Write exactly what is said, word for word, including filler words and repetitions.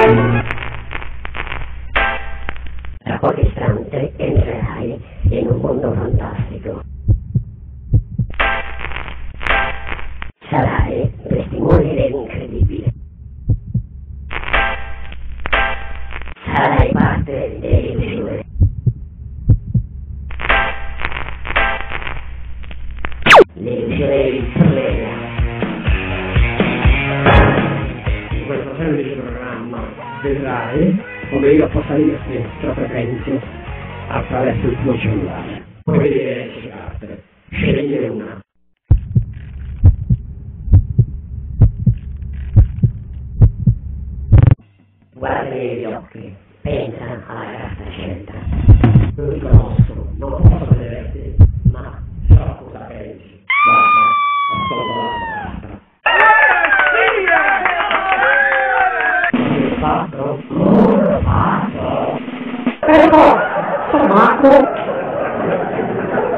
Tra pochi istanti entrerai in un mondo fantastico. Sarai testimone dell'incredibile. Sarai parte dell'illusione. L'illusione di Solera. In questo semplice programma vedrai come io possa dirti ciò che penso attraverso il tuo cellulare. Puoi vedere le carte, scegliere una. Guarda negli occhi, pensa alla carta scelta. Non ti conosco, non posso vederti, ma so cosa pensi. Guarda, ascolta la carta. Il fatto, il fatto. Ecco, sono matto.